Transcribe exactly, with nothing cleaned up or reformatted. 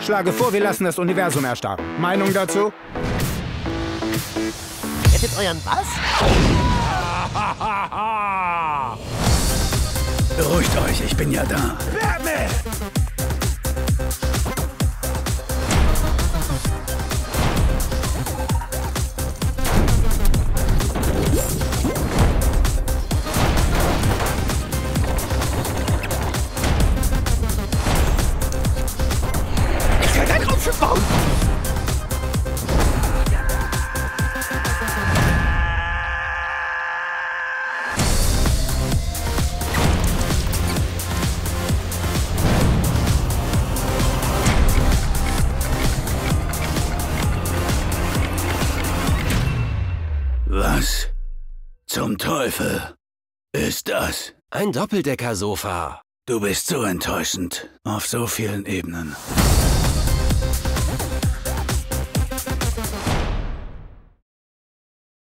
Schlage vor, wir lassen das Universum erstarren. Meinung dazu? Rettet euren was? Beruhigt euch, ich bin ja da. Wärme! Ich kann ein Raumschiff bauen! Was zum Teufel ist das? Ein Doppeldeckersofa. Du bist so enttäuschend. Auf so vielen Ebenen.